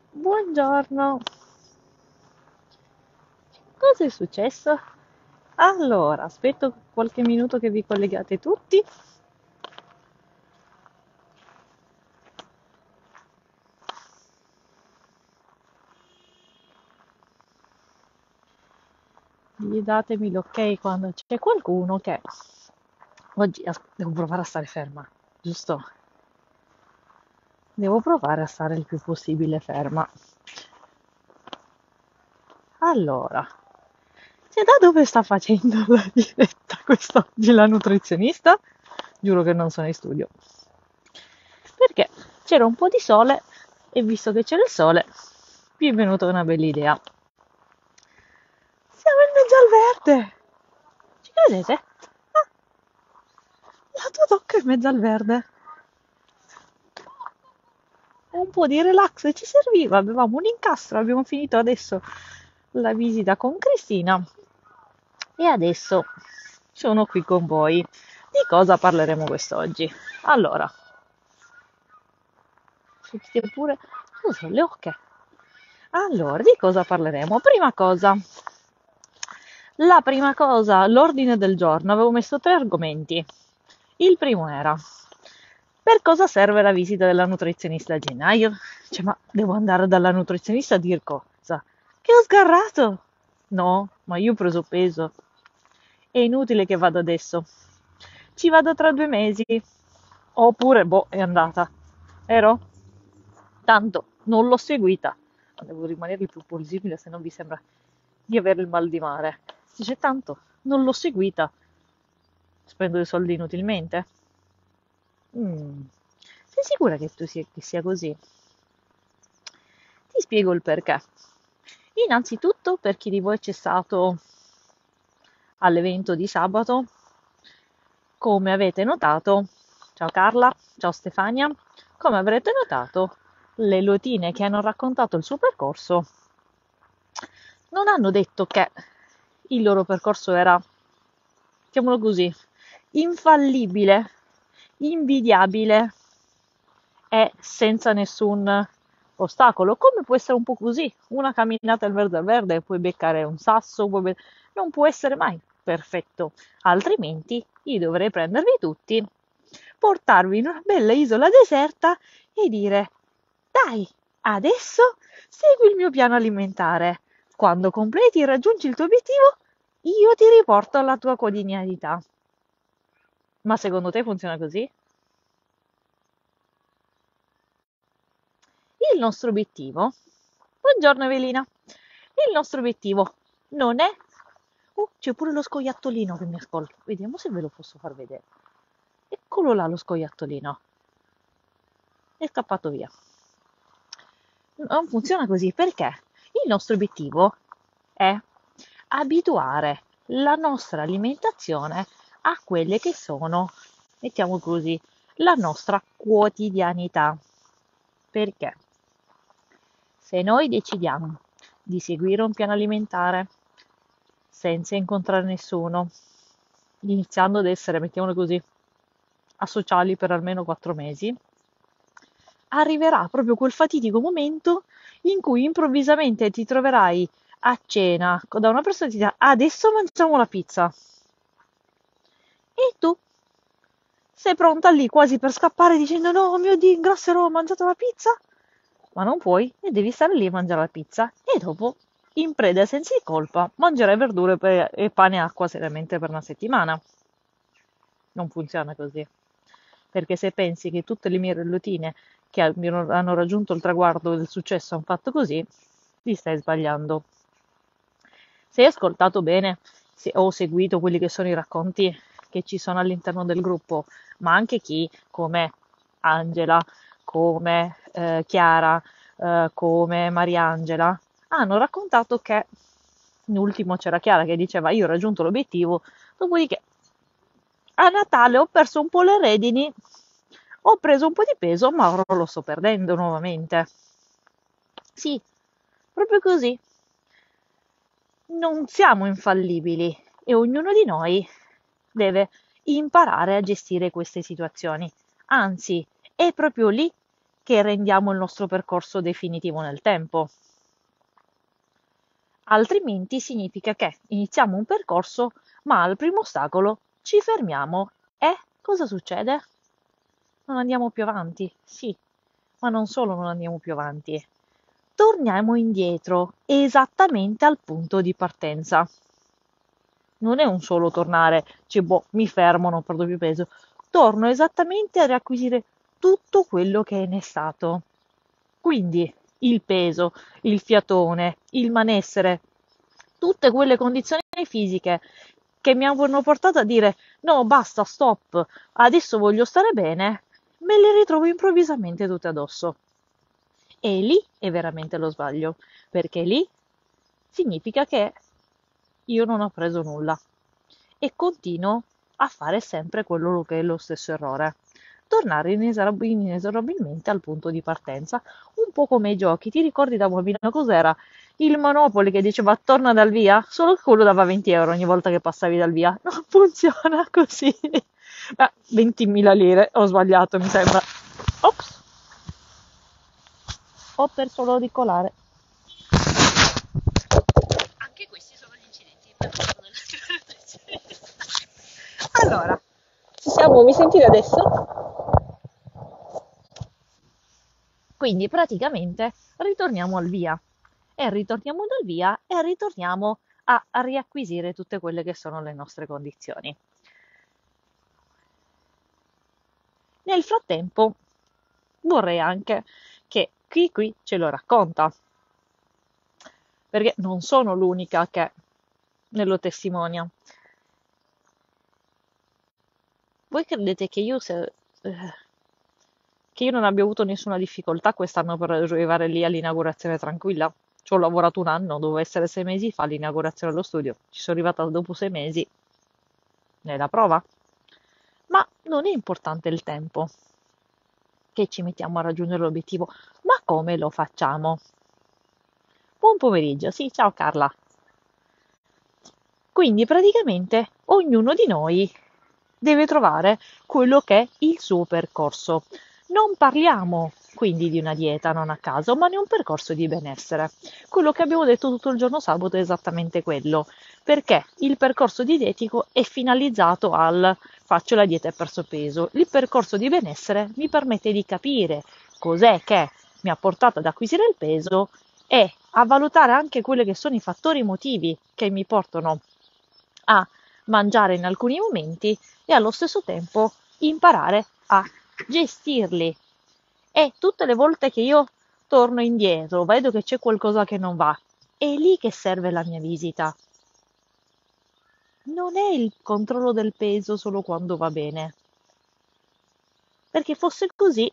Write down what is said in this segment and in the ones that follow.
Buongiorno, cosa è successo? Allora, aspetto qualche minuto che vi collegate tutti. Gli datemi l'ok quando c'è qualcuno che oggi devo provare a stare ferma, giusto? Devo provare a stare il più possibile ferma. Allora, se da dove sta facendo la diretta quest'oggi la nutrizionista? Giuro che non sono in studio. Perché c'era un po' di sole e visto che c'era il sole, mi è venuta una bella idea. Siamo in mezzo al verde! Ci credete? Ah, la tua tocca in mezzo al verde. Un po' di relax ci serviva, avevamo un incastro, abbiamo finito adesso la visita con Cristina e adesso sono qui con voi. Di cosa parleremo quest'oggi? Allora, sentite pure, cosa sono le ocche? Allora, di cosa parleremo? La prima cosa, l'ordine del giorno, avevo messo tre argomenti. Il primo era, per cosa serve la visita della nutrizionista a gennaio? Cioè, ma devo andare dalla nutrizionista a dire cosa? Che ho sgarrato? No, ma io ho preso peso. È inutile che vado adesso. Ci vado tra 2 mesi. Oppure, boh, è andata. Vero? Tanto non l'ho seguita. Ma devo rimanere il più possibile se non vi sembra di avere il mal di mare. Dice tanto, non l'ho seguita. Spendo i soldi inutilmente. Mm. Sei sicura che sia così? Ti spiego il perché. Innanzitutto, per chi di voi c'è stato all'evento di sabato, come avete notato, ciao Carla, ciao Stefania, come avrete notato, le lotine che hanno raccontato il suo percorso non hanno detto che il loro percorso era, mettiamolo così, infallibile, invidiabile e senza nessun ostacolo. Come può essere un po' così? Una camminata al verde, puoi beccare un sasso, non può essere mai perfetto, altrimenti io dovrei prendervi tutti, portarvi in una bella isola deserta e dire: dai, adesso segui il mio piano alimentare. Quando completi e raggiungi il tuo obiettivo, io ti riporto alla tua quotidianità. Ma secondo te funziona così? Il nostro obiettivo, buongiorno Evelina, il nostro obiettivo non è... Oh, c'è pure lo scoiattolino che mi ascolta. Vediamo se ve lo posso far vedere. Eccolo là lo scoiattolino. È scappato via. Non funziona così perché il nostro obiettivo è abituare la nostra alimentazione a quelle che sono, mettiamo così, la nostra quotidianità. Perché? Se noi decidiamo di seguire un piano alimentare senza incontrare nessuno, iniziando ad essere, mettiamolo così, asociali per almeno 4 mesi, arriverà proprio quel fatidico momento in cui improvvisamente ti troverai a cena da una persona e ti dirà adesso mangiamo la pizza. E tu sei pronta lì quasi per scappare dicendo no, mio Dio, ingrasserò, ho mangiato la pizza. Ma non puoi e devi stare lì a mangiare la pizza e dopo, in preda ai sensi di colpa, mangerai verdure e pane e acqua seriamente per una settimana. Non funziona così. Perché se pensi che tutte le mie routine che hanno raggiunto il traguardo del successo hanno fatto così, ti stai sbagliando. Se hai ascoltato bene, se ho seguito quelli che sono i racconti che ci sono all'interno del gruppo, ma anche chi come Angela, come Chiara, come Mariangela, hanno raccontato che in ultimo c'era Chiara che diceva io ho raggiunto l'obiettivo, dopodiché a Natale ho perso un po' le redini, ho preso un po' di peso, ma ora lo sto perdendo nuovamente. Sì, proprio così. Non siamo infallibili e ognuno di noi deve imparare a gestire queste situazioni. Anzi, è proprio lì che rendiamo il nostro percorso definitivo nel tempo. Altrimenti significa che iniziamo un percorso, ma al primo ostacolo ci fermiamo e cosa succede? Non andiamo più avanti, sì, ma non solo non andiamo più avanti, torniamo indietro esattamente al punto di partenza. Non è un solo tornare, cioè, boh, mi fermo, non perdo più peso. Torno esattamente a riacquisire tutto quello che ne è stato. Quindi il peso, il fiatone, il malessere, tutte quelle condizioni fisiche che mi hanno portato a dire no, basta, stop, adesso voglio stare bene, me le ritrovo improvvisamente tutte addosso. E lì è veramente lo sbaglio, perché lì significa che io non ho preso nulla e continuo a fare sempre quello che è lo stesso errore. Tornare inesorabilmente al punto di partenza, un po' come i giochi. Ti ricordi da bambino cos'era? Il Monopoli che diceva torna dal via? Solo che quello dava 20 euro ogni volta che passavi dal via. Non funziona così. 20.000 lire, ho sbagliato, mi sembra. Ops, ho perso l'auricolare. Anche questi sono gli incidenti per conto della protezione. Allora, mi sentite adesso? Quindi praticamente ritorniamo al via e ritorniamo dal via e ritorniamo a riacquisire tutte quelle che sono le nostre condizioni. Nel frattempo vorrei anche che chi ce lo racconta, perché non sono l'unica che ne lo testimonia. Voi credete che che io non abbia avuto nessuna difficoltà quest'anno per arrivare lì all'inaugurazione tranquilla? Ci ho lavorato un anno, doveva essere 6 mesi fa l'inaugurazione dello studio. Ci sono arrivata dopo 6 mesi, ne è la prova. Ma non è importante il tempo che ci mettiamo a raggiungere l'obiettivo, ma come lo facciamo. Buon pomeriggio, sì, ciao Carla. Quindi praticamente ognuno di noi deve trovare quello che è il suo percorso. Non parliamo quindi di una dieta non a caso, ma di un percorso di benessere. Quello che abbiamo detto tutto il giorno sabato è esattamente quello, perché il percorso dietico è finalizzato al faccio la dieta e perso peso. Il percorso di benessere mi permette di capire cos'è che mi ha portato ad acquisire il peso e a valutare anche quelli che sono i fattori emotivi che mi portano a mangiare in alcuni momenti e allo stesso tempo imparare a gestirli. E tutte le volte che io torno indietro, vedo che c'è qualcosa che non va, è lì che serve la mia visita. Non è il controllo del peso solo quando va bene, perché fosse così,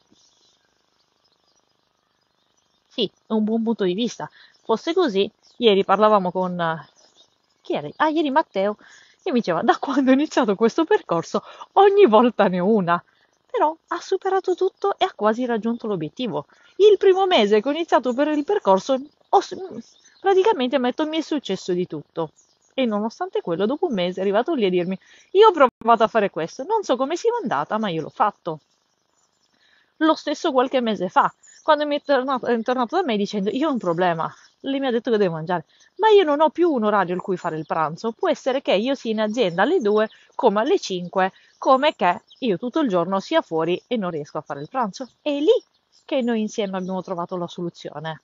sì, è un buon punto di vista. Fosse così, ieri parlavamo con chi era? Ah, ieri Matteo, e mi diceva, da quando ho iniziato questo percorso, ogni volta ne ho una. Però ha superato tutto e ha quasi raggiunto l'obiettivo. Il primo mese che ho iniziato per il percorso, praticamente mi è successo di tutto. E nonostante quello, dopo un mese è arrivato lì a dirmi, io ho provato a fare questo, non so come sia andata, ma io l'ho fatto. Lo stesso qualche mese fa, quando è tornato da me dicendo io ho un problema. Lei mi ha detto che devo mangiare, ma io non ho più un orario in cui fare il pranzo. Può essere che io sia in azienda alle 2, come alle 5, come che io tutto il giorno sia fuori e non riesco a fare il pranzo. È lì che noi insieme abbiamo trovato la soluzione.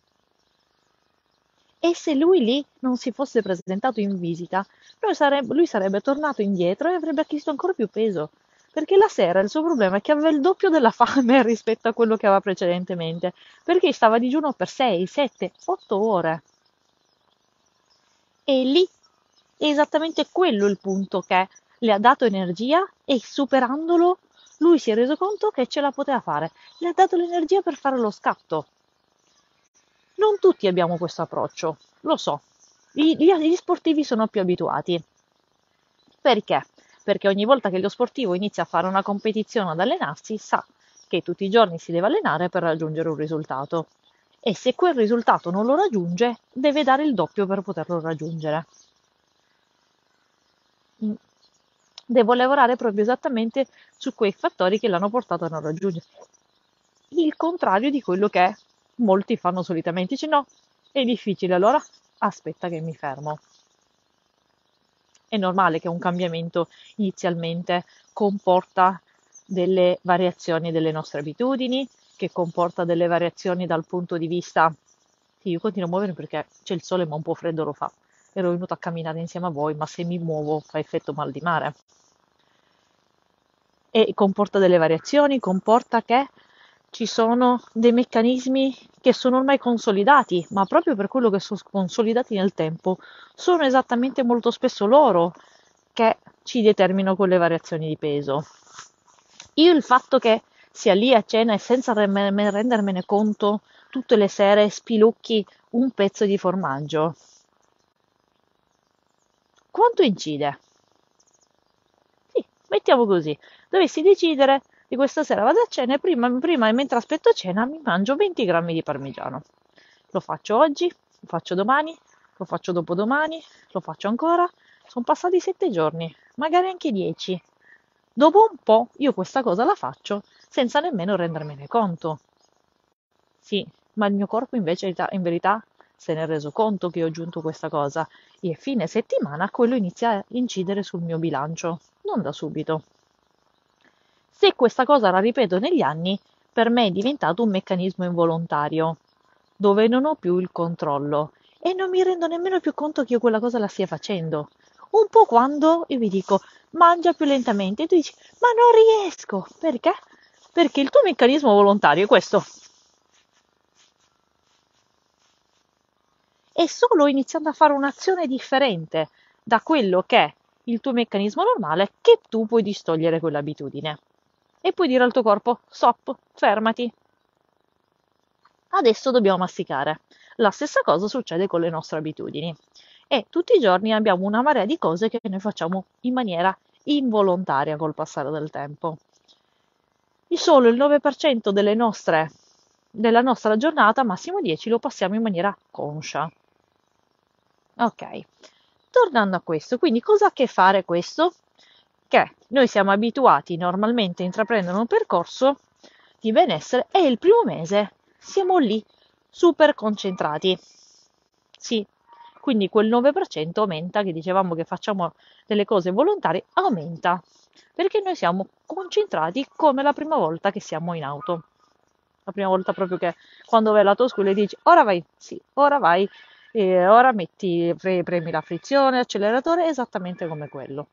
E se lui lì non si fosse presentato in visita, lui sarebbe tornato indietro e avrebbe acquisito ancora più peso. Perché la sera il suo problema è che aveva il doppio della fame rispetto a quello che aveva precedentemente, perché stava a digiuno per 6, 7, 8 ore. E lì è esattamente quello il punto che le ha dato energia e superandolo lui si è reso conto che ce la poteva fare. Le ha dato l'energia per fare lo scatto. Non tutti abbiamo questo approccio, lo so. Gli sportivi sono più abituati. Perché? Perché ogni volta che lo sportivo inizia a fare una competizione ad allenarsi, sa che tutti i giorni si deve allenare per raggiungere un risultato. E se quel risultato non lo raggiunge, deve dare il doppio per poterlo raggiungere. Mm. Devo lavorare proprio esattamente su quei fattori che l'hanno portato a non raggiungere. il contrario di quello che molti fanno solitamente. Dice no, è difficile, allora aspetta che mi fermo. È normale che un cambiamento inizialmente comporta delle variazioni delle nostre abitudini, che comporta delle variazioni dal punto di vista. Sì, io continuo a muovermi perché c'è il sole ma un po' freddo lo fa. Ero venuta a camminare insieme a voi, ma se mi muovo fa effetto mal di mare. E comporta delle variazioni, comporta che ci sono dei meccanismi che sono ormai consolidati, ma proprio per quello che sono consolidati nel tempo, sono esattamente molto spesso loro che ci determinano quelle variazioni di peso. Io il fatto che sia lì a cena e senza rendermene conto, tutte le sere spilucchi un pezzo di formaggio, quanto incide? Sì, mettiamo così. Dovessi decidere di questa sera vado a cena e prima mentre aspetto cena mi mangio 20 grammi di parmigiano. Lo faccio oggi, lo faccio domani, lo faccio dopodomani, lo faccio ancora. Sono passati 7 giorni, magari anche 10. Dopo un po' io questa cosa la faccio senza nemmeno rendermene conto. Sì, ma il mio corpo invece in verità se ne è reso conto che ho aggiunto questa cosa e a fine settimana quello inizia a incidere sul mio bilancio, non da subito. Se questa cosa la ripeto negli anni, per me è diventato un meccanismo involontario, dove non ho più il controllo e non mi rendo nemmeno più conto che io quella cosa la stia facendo. Un po' quando io vi dico mangia più lentamente e tu dici ma non riesco, perché? Perché il tuo meccanismo volontario è questo. È solo iniziando a fare un'azione differente da quello che è il tuo meccanismo normale che tu puoi distogliere quell'abitudine. E puoi dire al tuo corpo, stop, fermati, adesso dobbiamo masticare. La stessa cosa succede con le nostre abitudini. E tutti i giorni abbiamo una marea di cose che noi facciamo in maniera involontaria col passare del tempo. Solo il 9% della nostra giornata, massimo 10, lo passiamo in maniera conscia. Ok, tornando a questo, quindi cosa ha a che fare questo? Che noi siamo abituati normalmente a intraprendere un percorso di benessere e il primo mese siamo lì super concentrati. Sì, quindi quel 9% aumenta, che dicevamo che facciamo delle cose volontarie, aumenta, perché noi siamo concentrati come la prima volta che siamo in auto. La prima volta proprio che quando vai all'autoscolo e dici ora vai, sì, ora vai, e ora premi la frizione, acceleratore, esattamente come quello.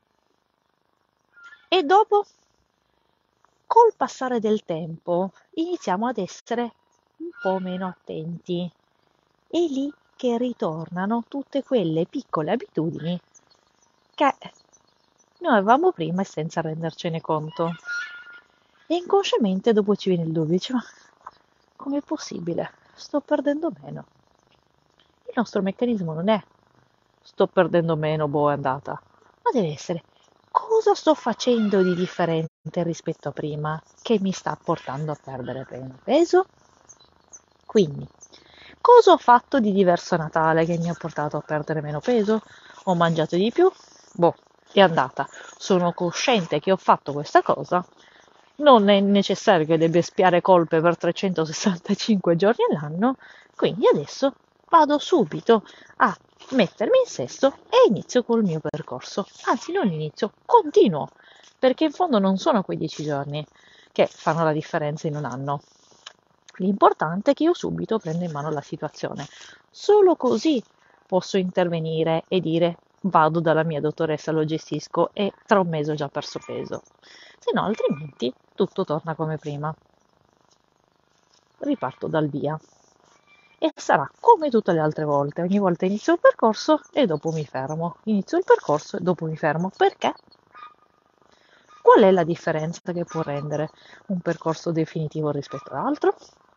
E dopo, col passare del tempo, iniziamo ad essere un po' meno attenti. È lì che ritornano tutte quelle piccole abitudini che noi avevamo prima e senza rendercene conto. E inconsciamente dopo ci viene il dubbio, dice, ma com'è possibile? Sto perdendo meno. Il nostro meccanismo non è sto perdendo meno, boh, è andata, ma deve essere cosa sto facendo di differente rispetto a prima che mi sta portando a perdere peso? Quindi, cosa ho fatto di diverso a Natale che mi ha portato a perdere meno peso? Ho mangiato di più? Boh, è andata. Sono cosciente che ho fatto questa cosa. Non è necessario che debbia espiare colpe per 365 giorni all'anno, quindi adesso vado subito a mettermi in sesto e inizio col mio percorso. Anzi, non inizio, continuo, perché in fondo non sono quei 10 giorni che fanno la differenza in un anno. L'importante è che io subito prenda in mano la situazione. Solo così posso intervenire e dire vado dalla mia dottoressa, lo gestisco e tra un mese ho già perso peso. Se no, altrimenti tutto torna come prima. Riparto dal via. E sarà come tutte le altre volte. Ogni volta inizio il percorso e dopo mi fermo. Inizio il percorso e dopo mi fermo. Perché? Qual è la differenza che può rendere un percorso definitivo rispetto all'altro?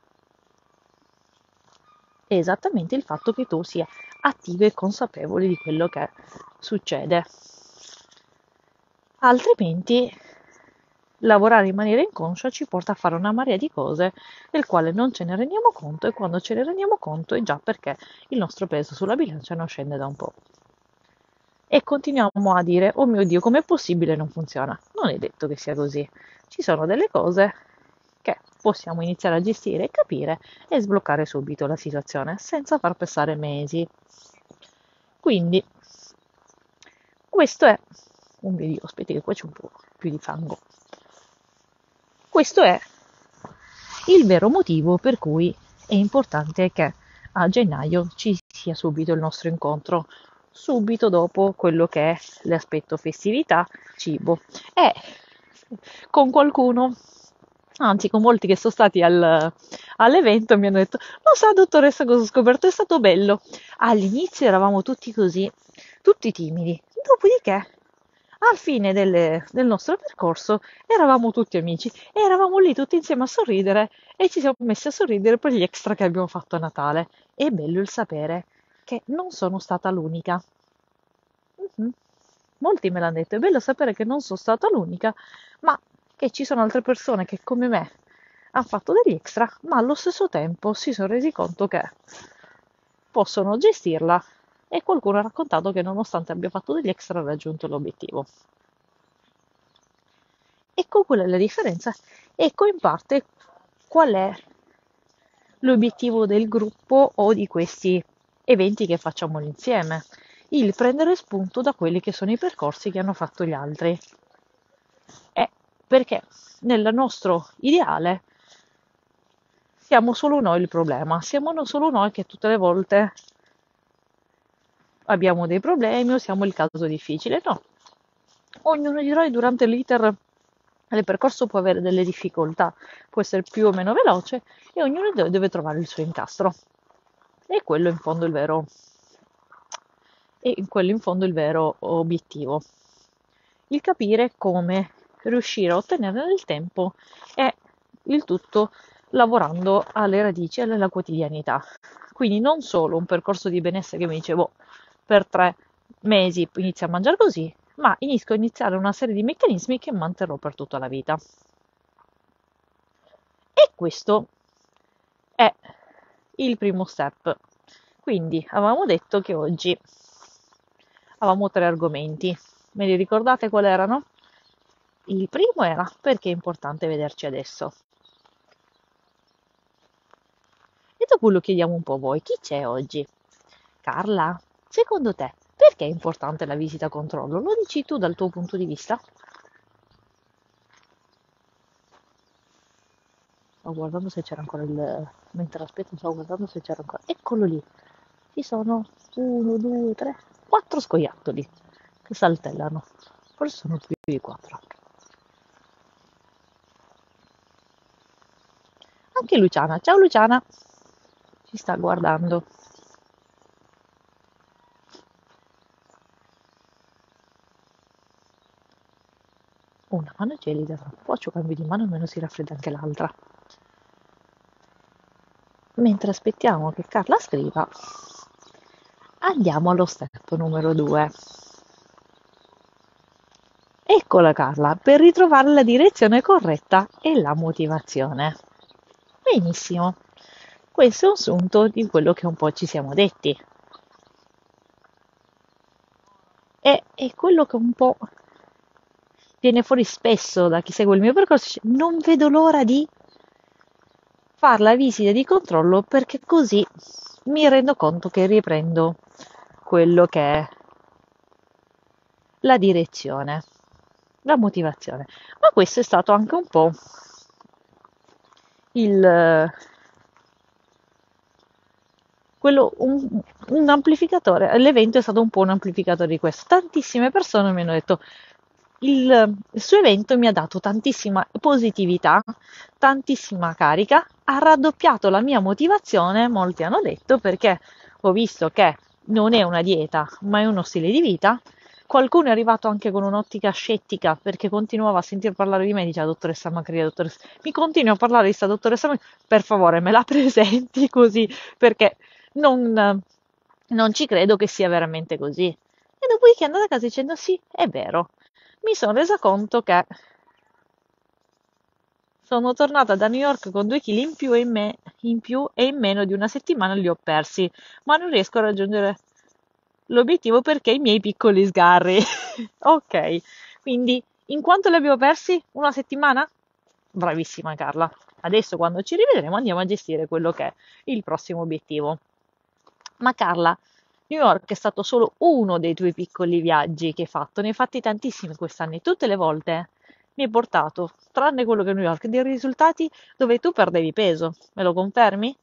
È esattamente il fatto che tu sia attivo e consapevole di quello che succede. Altrimenti lavorare in maniera inconscia ci porta a fare una marea di cose del quale non ce ne rendiamo conto e quando ce ne rendiamo conto è già perché il nostro peso sulla bilancia non scende da un po'. E continuiamo a dire, oh mio Dio, com'è possibile non funziona? Non è detto che sia così. Ci sono delle cose che possiamo iniziare a gestire, capire e sbloccare subito la situazione senza far passare mesi. Quindi questo è un video, aspetti che qua c'è un po' più di fango. Questo è il vero motivo per cui è importante che a gennaio ci sia subito il nostro incontro, subito dopo quello che è l'aspetto festività, cibo. E con qualcuno, anzi con molti che sono stati all'evento, mi hanno detto: lo sa dottoressa cosa ho scoperto? È stato bello. All'inizio eravamo tutti così, tutti timidi, dopodiché al fine del nostro percorso eravamo tutti amici e eravamo lì tutti insieme a sorridere e ci siamo messi a sorridere per gli extra che abbiamo fatto a Natale. È bello il sapere che non sono stata l'unica. Mhm. Molti me l'hanno detto, è bello sapere che non sono stata l'unica, ma che ci sono altre persone che come me hanno fatto degli extra, ma allo stesso tempo si sono resi conto che possono gestirla e qualcuno ha raccontato che nonostante abbia fatto degli extra ha raggiunto l'obiettivo. Ecco qual è la differenza. Ecco in parte qual è l'obiettivo del gruppo o di questi eventi che facciamo insieme. Il prendere spunto da quelli che sono i percorsi che hanno fatto gli altri. Perché nel nostro ideale siamo solo noi il problema, siamo solo noi che tutte le volte abbiamo dei problemi o siamo il caso difficile. No, ognuno di noi durante l'iter del percorso può avere delle difficoltà, può essere più o meno veloce e ognuno di noi deve trovare il suo incastro. E quello in fondo il vero obiettivo. Il capire come riuscire a ottenere nel tempo e il tutto lavorando alle radici e alla quotidianità. Quindi non solo un percorso di benessere che mi dicevo per 3 mesi inizio a mangiare così, ma inizio a iniziare una serie di meccanismi che manterrò per tutta la vita. E questo è il primo step. Quindi avevamo detto che oggi avevamo 3 argomenti. Me li ricordate quali erano? Il primo era perché è importante vederci adesso. E dopo lo chiediamo un po' a voi, chi c'è oggi? Carla, secondo te perché è importante la visita controllo? Lo dici tu dal tuo punto di vista? Sto guardando se c'era ancora mentre aspetto, sto guardando se c'era ancora. Eccolo lì. Ci sono 1, 2, 3, 4 scoiattoli che saltellano. Forse sono più di 4. Anche Luciana. Ciao Luciana. Ci sta guardando. Una mano gelida, tra un po' ci cambio di mano almeno si raffredda anche l'altra. Mentre aspettiamo che Carla scriva, andiamo allo step numero 2. Eccola Carla, per ritrovare la direzione corretta e la motivazione. Benissimo, questo è un sunto di quello che un po' ci siamo detti. E quello che un po' viene fuori spesso da chi segue il mio percorso, non vedo l'ora di fare la visita di controllo perché così mi rendo conto che riprendo quello che è la direzione, la motivazione. Ma questo è stato anche un po' un amplificatore. L'evento è stato un po' un amplificatore di questo. Tantissime persone mi hanno detto il suo evento mi ha dato tantissima positività, tantissima carica, ha raddoppiato la mia motivazione, molti hanno detto, perché ho visto che non è una dieta, ma è uno stile di vita. Qualcuno è arrivato anche con un'ottica scettica perché continuava a sentir parlare di me, diceva dottoressa Macri, dottoressa, mi continui a parlare di questa dottoressa Macri, per favore me la presenti così, perché non ci credo che sia veramente così. E dopodiché è andata a casa dicendo sì, è vero, mi sono resa conto che sono tornata da New York con 2 kg in più e in meno di una settimana li ho persi, ma non riesco a raggiungere l'obiettivo perché i miei piccoli sgarri. Ok, quindi in quanto li abbiamo persi? Una settimana? Bravissima Carla. adesso quando ci rivedremo andiamo a gestire quello che è il prossimo obiettivo. Ma Carla, New York è stato solo uno dei tuoi piccoli viaggi che hai fatto, ne hai fatti tantissimi quest'anno e tutte le volte mi hai portato, tranne quello che è New York, dei risultati dove tu perdevi peso. Me lo confermi?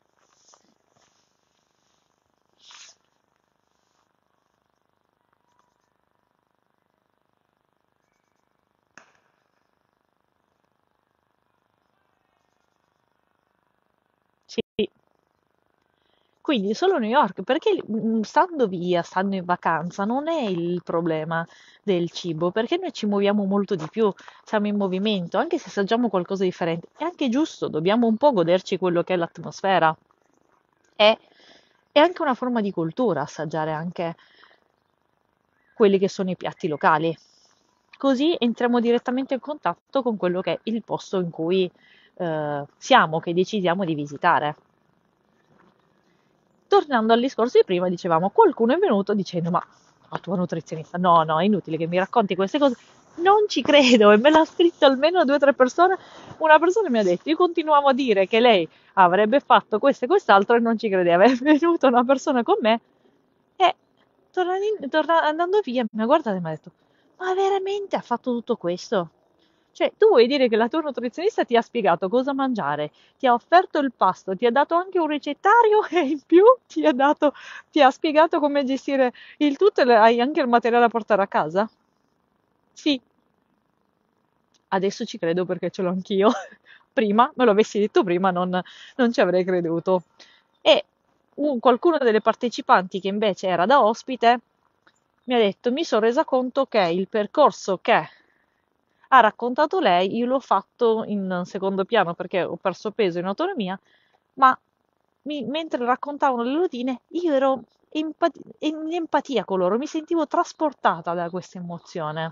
Sì. Quindi solo New York, perché stando via, stando in vacanza, non è il problema del cibo, perché noi ci muoviamo molto di più, siamo in movimento, anche se assaggiamo qualcosa di differente. È anche giusto, dobbiamo un po' goderci quello che è l'atmosfera. È, è anche una forma di cultura assaggiare anche quelli che sono i piatti locali. Così entriamo direttamente in contatto con quello che è il posto in cui siamo, che decidiamo di visitare. Tornando al discorso di prima, dicevamo, qualcuno è venuto dicendo, ma la tua nutrizionista, no, no, è inutile che mi racconti queste cose, non ci credo, e me l'ha scritto almeno due o tre persone, una persona mi ha detto, io continuavo a dire che lei avrebbe fatto questo e quest'altro e non ci credeva, è venuta una persona con me e andando via mi ha guardato e mi ha detto, ma veramente ha fatto tutto questo? Cioè, tu vuoi dire che la tua nutrizionista ti ha spiegato cosa mangiare, ti ha offerto il pasto, ti ha dato anche un ricettario e in più ti ha spiegato come gestire il tutto e hai anche il materiale da portare a casa? Sì, adesso ci credo perché ce l'ho anch'io. Prima, me lo avessi detto prima, non ci avrei creduto. E qualcuno delle partecipanti che invece era da ospite mi ha detto, mi sono resa conto che il percorso che ha raccontato lei, io l'ho fatto in secondo piano perché ho perso peso in autonomia, ma mentre raccontavano le routine, io ero in empatia con loro, mi sentivo trasportata da questa emozione.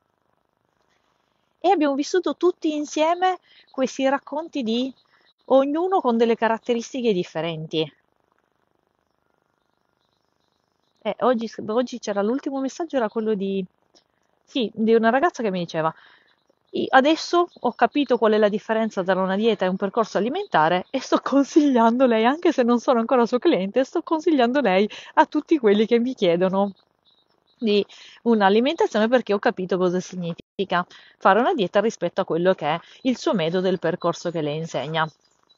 E abbiamo vissuto tutti insieme questi racconti di ognuno con delle caratteristiche differenti. Oggi c'era l'ultimo messaggio, era quello sì, di una ragazza che mi diceva, adesso ho capito qual è la differenza tra una dieta e un percorso alimentare e sto consigliando lei, anche se non sono ancora suo cliente, sto consigliando lei a tutti quelli che mi chiedono di un'alimentazione perché ho capito cosa significa fare una dieta rispetto a quello che è il suo metodo e il percorso che lei insegna.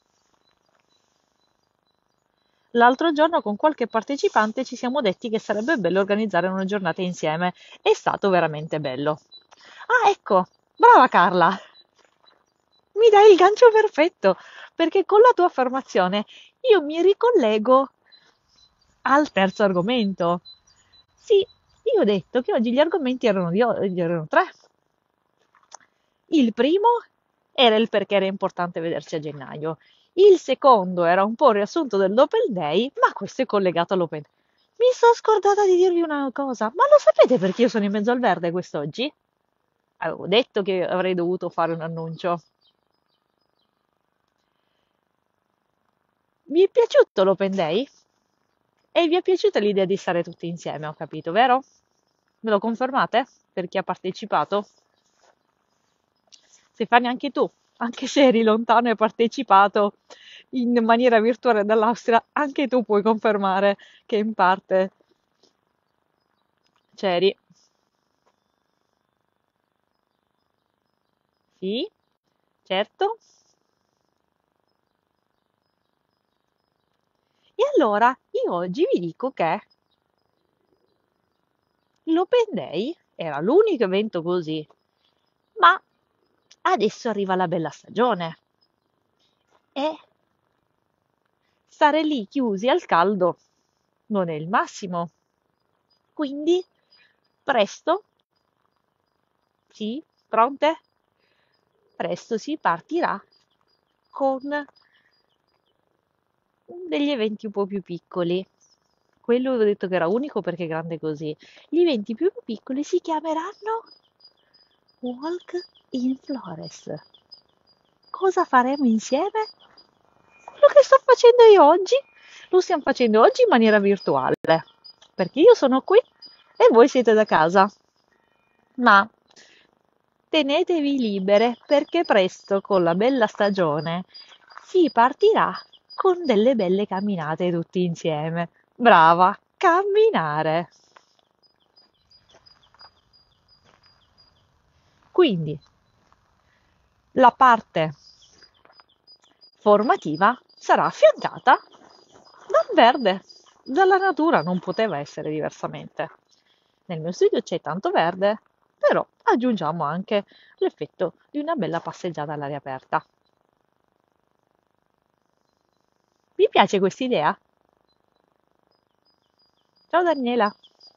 L'altro giorno con qualche partecipante ci siamo detti che sarebbe bello organizzare una giornata insieme. È stato veramente bello. Ah, ecco, brava Carla, mi dai il gancio perfetto, perché con la tua affermazione io mi ricollego al terzo argomento. Sì, io ho detto che oggi gli argomenti erano tre. Il primo era il perché era importante vederci a gennaio. Il secondo era un po' il riassunto dell'Open Day, ma questo è collegato all'Open Day. Mi sono scordata di dirvi una cosa, ma lo sapete perché io sono in mezzo al verde quest'oggi? Avevo detto che avrei dovuto fare un annuncio. Vi è piaciuto l'Open Day? E vi è piaciuta l'idea di stare tutti insieme, ho capito, vero? Me lo confermate? Per chi ha partecipato? Stefania, anche tu, anche se eri lontano e hai partecipato in maniera virtuale dall'Austria, anche tu puoi confermare che in parte c'eri. Sì, certo. E allora io oggi vi dico che l'Open Day era l'unico evento così, ma adesso arriva la bella stagione e stare lì chiusi al caldo non è il massimo. Quindi, presto, sì, pronte? Presto si partirà con degli eventi un po' più piccoli. Quello avevo detto che era unico perché è grande così. Gli eventi più piccoli si chiameranno Walk in Flores. Cosa faremo insieme? Quello che sto facendo io oggi, lo stiamo facendo oggi in maniera virtuale, perché io sono qui e voi siete da casa. Ma tenetevi libere perché presto con la bella stagione si partirà con delle belle camminate tutti insieme. Brava, camminare. Quindi la parte formativa sarà affiancata dal verde, dalla natura, non poteva essere diversamente. Nel mio studio c'è tanto verde, però aggiungiamo anche l'effetto di una bella passeggiata all'aria aperta. Vi piace quest'idea? Ciao Daniela!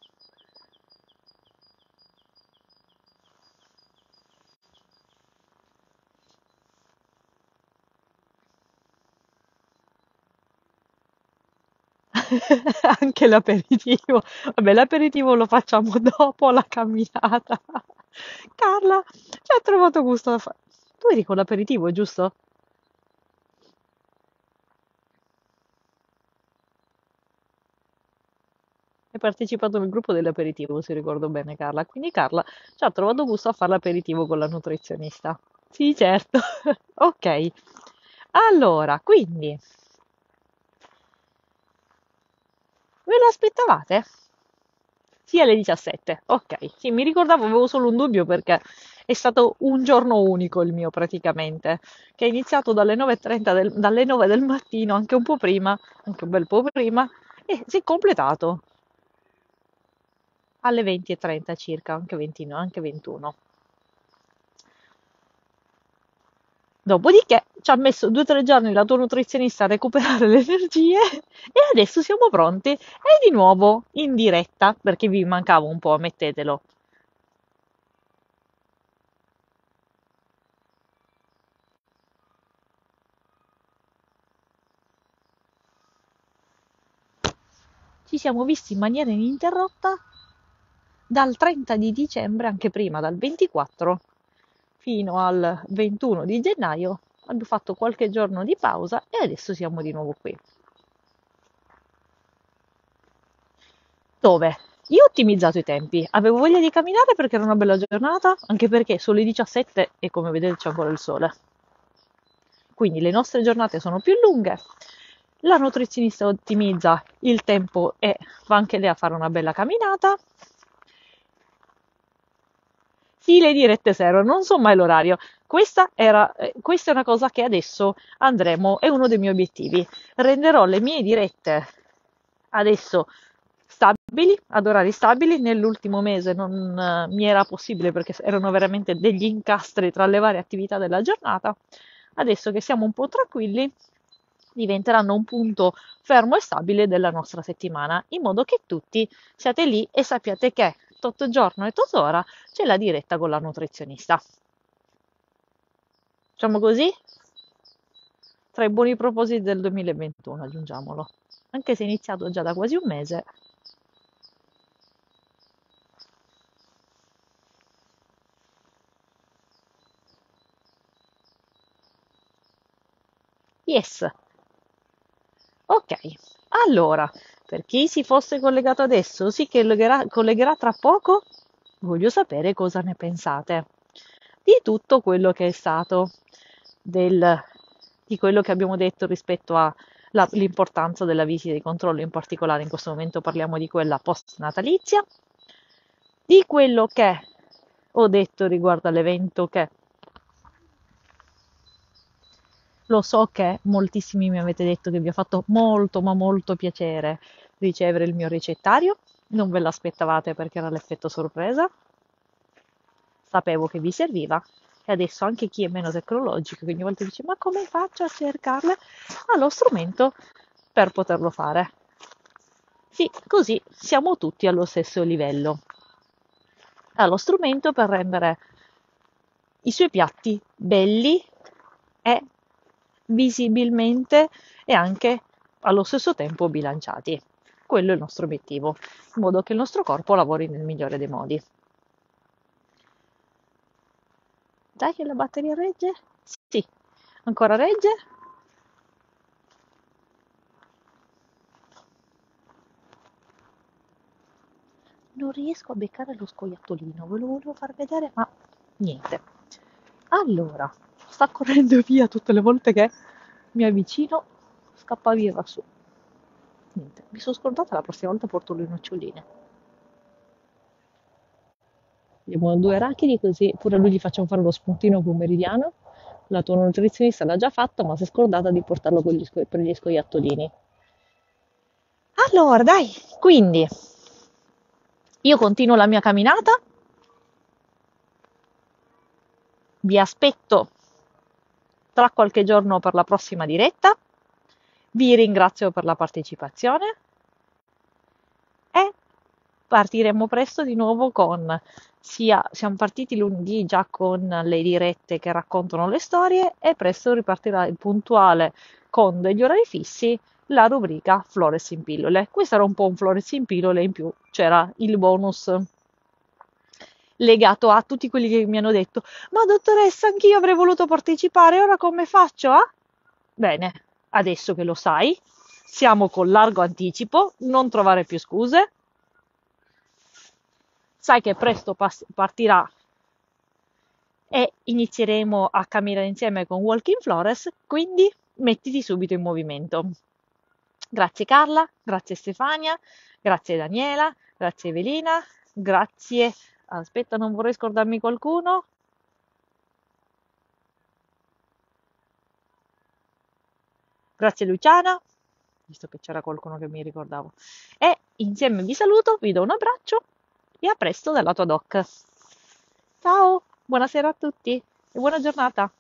Anche l'aperitivo. Vabbè, l'aperitivo lo facciamo dopo la camminata. Carla ci ha trovato gusto da fare. Tu eri con l'aperitivo, giusto? Hai partecipato nel gruppo dell'aperitivo, se ricordo bene, Carla. Quindi Carla ci ha trovato gusto a fare l'aperitivo con la nutrizionista. Sì, certo. Ok. Allora, quindi, ve lo aspettavate? Sì, alle 17. Ok, sì, mi ricordavo, avevo solo un dubbio perché è stato un giorno unico il mio praticamente, che è iniziato dalle 9:30 dalle 9 del mattino, anche un po' prima, anche un bel po' prima, e si è completato alle 20:30 circa, anche 20, anche 21. Dopodiché ci ha messo 2 o 3 giorni la tua nutrizionista a recuperare le energie e adesso siamo pronti e di nuovo in diretta perché vi mancava un po', mettetelo. Ci siamo visti in maniera ininterrotta dal 30 di dicembre, anche prima, dal 24 fino al 21 di gennaio. Abbiamo fatto qualche giorno di pausa e adesso siamo di nuovo qui. Dove? Io ho ottimizzato i tempi, avevo voglia di camminare perché era una bella giornata, anche perché sono le 17 e come vedete c'è ancora il sole. Quindi le nostre giornate sono più lunghe, la nutrizionista ottimizza il tempo e va anche lei a fare una bella camminata. Sì, le dirette servono, non so mai l'orario. Questa è una cosa che adesso andremo, è uno dei miei obiettivi. Renderò le mie dirette adesso stabili, ad orari stabili. Nell'ultimo mese non mi era possibile perché erano veramente degli incastri tra le varie attività della giornata. Adesso che siamo un po' tranquilli, diventeranno un punto fermo e stabile della nostra settimana, in modo che tutti siate lì e sappiate che tot giorno e tot ora c'è la diretta con la nutrizionista. Facciamo così? Tra i buoni propositi del 2021, aggiungiamolo. Anche se è iniziato già da quasi un mese. Yes. Ok. Allora, per chi si fosse collegato adesso, si collegherà tra poco, voglio sapere cosa ne pensate di tutto quello che è stato del, di quello che abbiamo detto rispetto all'importanza della visita di controllo, in particolare in questo momento parliamo di quella post-natalizia, di quello che ho detto riguardo all'evento che lo so che moltissimi mi avete detto che vi ha fatto molto, ma molto piacere ricevere il mio ricettario. Non ve l'aspettavate perché era l'effetto sorpresa. Sapevo che vi serviva e adesso anche chi è meno tecnologico, che ogni volta dice ma come faccio a cercarle, ha lo strumento per poterlo fare. Sì, così siamo tutti allo stesso livello. Ha lo strumento per rendere i suoi piatti belli e visibilmente e anche allo stesso tempo bilanciati. Quello è il nostro obiettivo, in modo che il nostro corpo lavori nel migliore dei modi. Dai che la batteria regge? Sì, ancora regge? Non riesco a beccare lo scoiattolino, ve lo volevo far vedere, ma Niente. Allora, sta correndo via tutte le volte che mi avvicino, scappa via da su. Niente, mi sono scordata, la prossima volta porto le noccioline. Abbiamo due arachidi così pure a lui gli facciamo fare lo spuntino pomeridiano. La tua nutrizionista l'ha già fatto, ma si è scordata di portarlo per gli scoiattolini. Allora, dai, quindi io continuo la mia camminata, vi aspetto tra qualche giorno per la prossima diretta, vi ringrazio per la partecipazione e partiremo presto di nuovo con sia siamo partiti lunedì già con le dirette che raccontano le storie e presto ripartirà il puntuale con degli orari fissi la rubrica Flores in pillole. Questo era un po' un Flores in pillole, in più c'era il bonus legato a tutti quelli che mi hanno detto: ma dottoressa, anch'io avrei voluto partecipare, ora come faccio? Bene, adesso che lo sai, siamo con largo anticipo, non trovare più scuse. Sai che presto partirà e inizieremo a camminare insieme con Walking Flores, quindi mettiti subito in movimento. Grazie Carla, grazie Stefania, grazie Daniela, grazie Evelina, grazie... Aspetta, non vorrei scordarmi qualcuno. Grazie Luciana, visto che c'era qualcuno che mi ricordavo. E insieme vi saluto, vi do un abbraccio e a presto dalla tua doc. Ciao, buonasera a tutti e buona giornata.